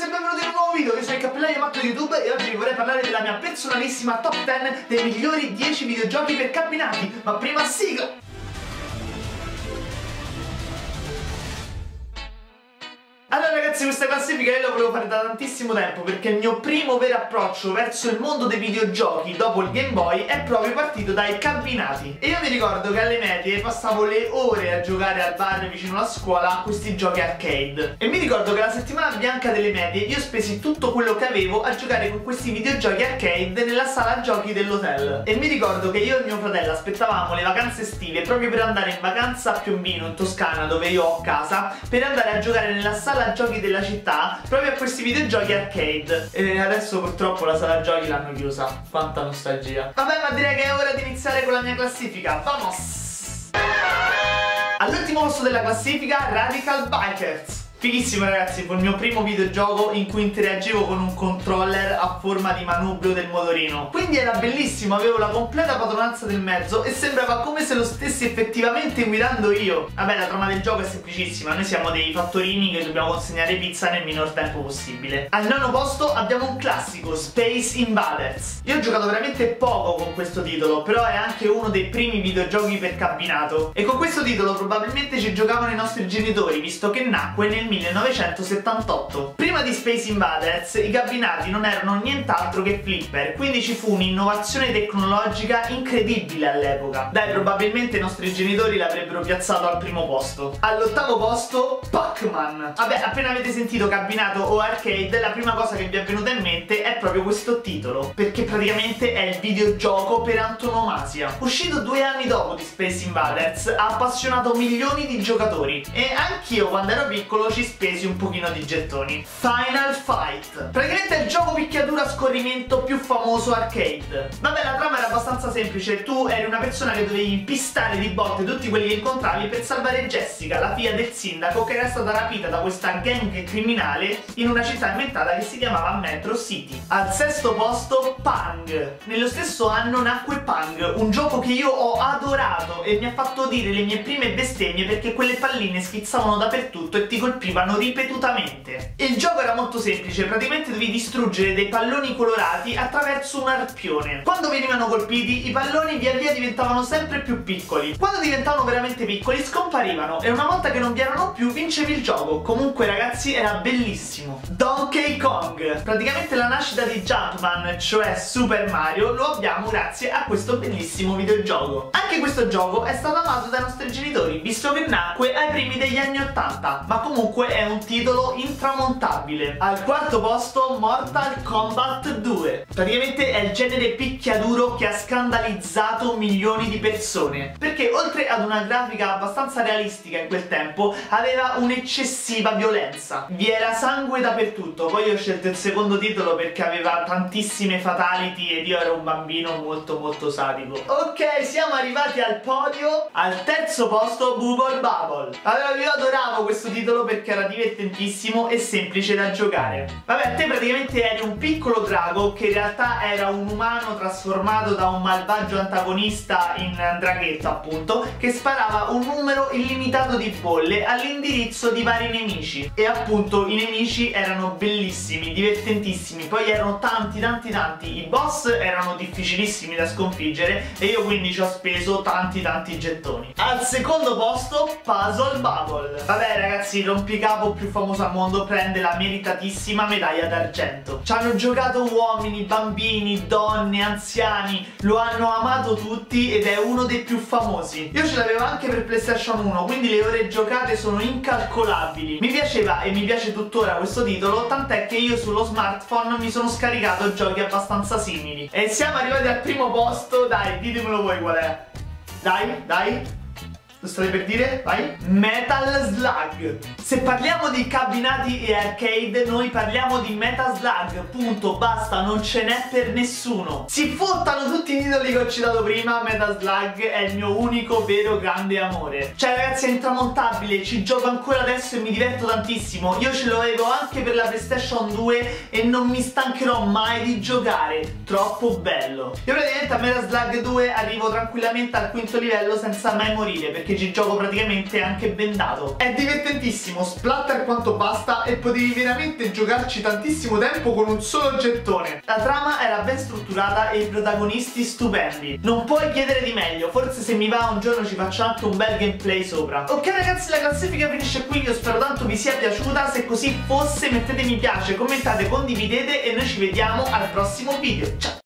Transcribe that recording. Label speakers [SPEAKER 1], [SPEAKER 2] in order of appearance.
[SPEAKER 1] e benvenuti in un nuovo video. Io sono il Cappellaio Matto di YouTube e oggi vi vorrei parlare della mia personalissima top 10 dei migliori 10 videogiochi per cabinati. Ma prima sigla! Allora ragazzi, questa classifica io la volevo fare da tantissimo tempo perché il mio primo vero approccio verso il mondo dei videogiochi dopo il Game Boy è proprio partito dai cabinati. E io mi ricordo che alle medie passavo le ore a giocare al bar vicino alla scuola a questi giochi arcade. E mi ricordo che la settimana bianca delle medie io spesi tutto quello che avevo a giocare con questi videogiochi arcade nella sala giochi dell'hotel. E mi ricordo che io e mio fratello aspettavamo le vacanze estive proprio per andare in vacanza a Piombino, in Toscana, dove io ho casa, per andare a giocare nella sala giochi della città proprio a questi videogiochi arcade. E adesso purtroppo la sala giochi l'hanno chiusa. Quanta nostalgia. Vabbè, ma direi che è ora di iniziare con la mia classifica. Vamos! All'ultimo posto della classifica, Radical Bikers. Fighissimo ragazzi, fu il mio primo videogioco in cui interagivo con un controller a forma di manubrio del motorino. Quindi era bellissimo, avevo la completa padronanza del mezzo e sembrava come se lo stessi effettivamente guidando io. Vabbè, la trama del gioco è semplicissima, noi siamo dei fattorini che dobbiamo consegnare pizza nel minor tempo possibile. Al nono posto abbiamo un classico, Space Invaders. Io ho giocato veramente poco con questo titolo, però è anche uno dei primi videogiochi per cabinato. E con questo titolo probabilmente ci giocavano i nostri genitori, visto che nacque nel 1978. Prima di Space Invaders i cabinati non erano nient'altro che flipper, quindi ci fu un'innovazione tecnologica incredibile all'epoca. Dai, probabilmente i nostri genitori l'avrebbero piazzato al primo posto. All'ottavo posto, Pac-Man. Vabbè, appena avete sentito cabinato o arcade, la prima cosa che vi è venuta in mente è proprio questo titolo, perché praticamente è il videogioco per antonomasia. Uscito 2 anni dopo di Space Invaders, ha appassionato milioni di giocatori e anch'io quando ero piccolo ci spesi un pochino di gettoni. Final Fight. Praticamente è il gioco picchiaduro a scorrimento più famoso arcade. Vabbè, la trama era abbastanza semplice. Tu eri una persona che dovevi pistare di botte tutti quelli che incontravi per salvare Jessica, la figlia del sindaco, che era stata rapita da questa gang criminale in una città inventata che si chiamava Metro City. Al sesto posto, Pang. Nello stesso anno nacque Pang, un gioco che io ho adorato e mi ha fatto dire le mie prime bestemmie perché quelle palline schizzavano dappertutto e ti colpivano ripetutamente. Il gioco era molto semplice, praticamente dovevi distruggere dei palloni colorati attraverso un arpione. Quando venivano colpiti i palloni via via diventavano sempre più piccoli. Quando diventavano veramente piccoli scomparivano e una volta che non vi erano più vincevi il gioco. Comunque ragazzi era bellissimo. Donkey Kong. Praticamente la nascita di Jumpman, cioè Super Mario, lo abbiamo grazie a questo bellissimo videogioco. Anche questo gioco è stato amato dai nostri genitori, visto che nacque ai primi degli anni 80, ma comunque è un titolo intramontabile. Al quarto posto, Mortal Kombat 2. Praticamente è il genere picchiaduro che ha scandalizzato milioni di persone, perché oltre ad una grafica abbastanza realistica in quel tempo aveva un'eccessiva violenza, vi era sangue dappertutto. Poi io ho scelto il secondo titolo perché aveva tantissime fatality ed io ero un bambino molto sadico. Ok, siamo arrivati al podio. Al terzo posto, Bubble Bubble. Allora, io adoravo questo titolo perché era divertentissimo e semplice da giocare. Vabbè, te praticamente eri un piccolo drago che in realtà era un umano trasformato da un malvagio antagonista in draghetto, appunto, che sparava un numero illimitato di bolle all'indirizzo di vari nemici. E appunto i nemici erano bellissimi, divertentissimi, poi erano tanti. I boss erano difficilissimi da sconfiggere e io quindi ci ho speso tanti gettoni. Al secondo posto, Puzzle Bubble. Vabbè ragazzi, rompicapo più famoso al mondo prende la meritatissima medaglia d'argento. Ci hanno giocato uomini, bambini, donne, anziani, lo hanno amato tutti ed è uno dei più famosi. Io ce l'avevo anche per PlayStation 1, quindi le ore giocate sono incalcolabili. Mi piaceva e mi piace tuttora questo titolo, tant'è che io sullo smartphone mi sono scaricato giochi abbastanza simili. E siamo arrivati al primo posto. Dai, ditemelo voi qual è. Dai. Lo state per dire? Vai! Metal Slug. Se parliamo di cabinati e arcade, noi parliamo di Metal Slug. Punto, basta, non ce n'è per nessuno. Si fottano tutti i titoli che ho citato prima. Metal Slug è il mio unico vero grande amore. Cioè ragazzi, è intramontabile, ci gioco ancora adesso e mi diverto tantissimo. Io ce l'avevo anche per la PlayStation 2 e non mi stancherò mai di giocare. Troppo bello. Io praticamente a Metal Slug 2 arrivo tranquillamente al quinto livello senza mai morire, perché perché ci gioco praticamente anche bendato. È divertentissimo, splatter quanto basta e potevi veramente giocarci tantissimo tempo con un solo gettone. La trama era ben strutturata e i protagonisti stupendi. Non puoi chiedere di meglio, forse se mi va un giorno ci faccio anche un bel gameplay sopra. Ok ragazzi, la classifica finisce qui, io spero tanto vi sia piaciuta, se così fosse mettete mi piace, commentate, condividete e noi ci vediamo al prossimo video. Ciao!